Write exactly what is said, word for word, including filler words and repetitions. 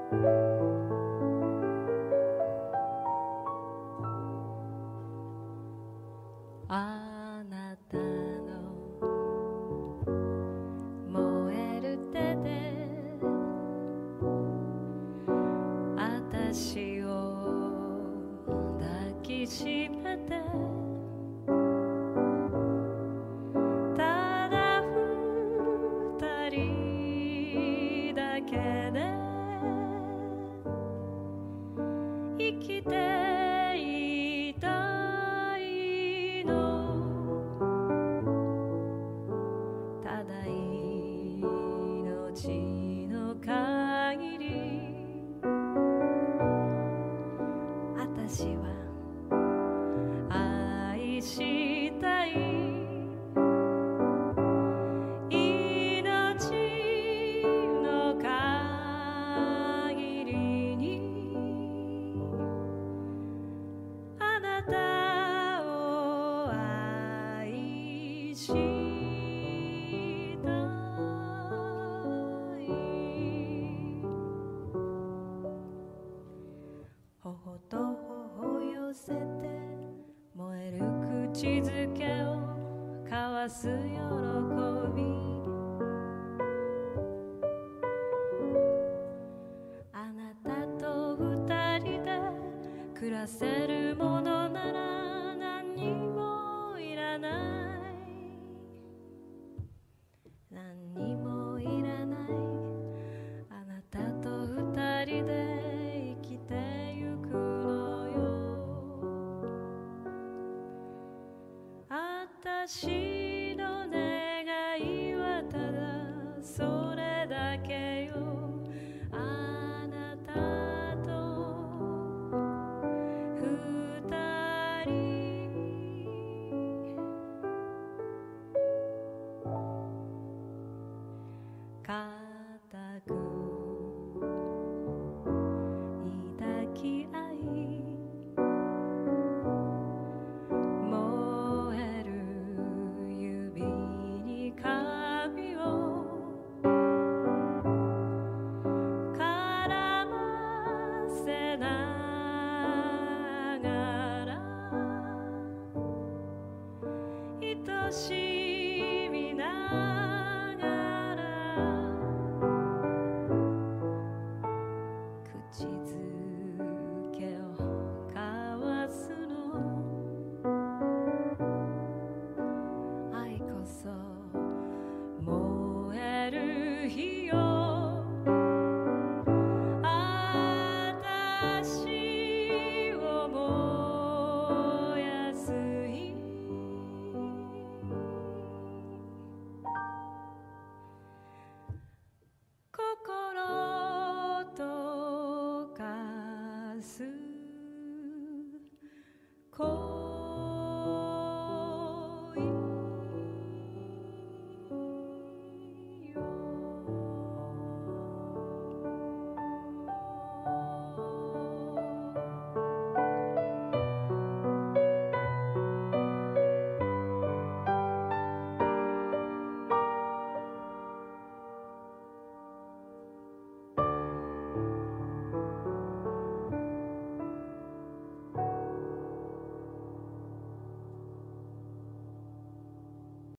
あなたの燃える手で私を抱きしめて、ただ二人だけで生きていたいの。ただ命の限り私は愛したい。命の限りにあなたを愛したい。頬と頬寄せて燃える口づけを交わす喜び、あなたと二人で暮らせるものなら何にもいらない、何にもいらない。あなたと二人で生きてゆくのよ。私の願いはただそれだけよ。あなたと二人固く抱き合い、燃える指に髪を絡ませながら、愛しみながら口づ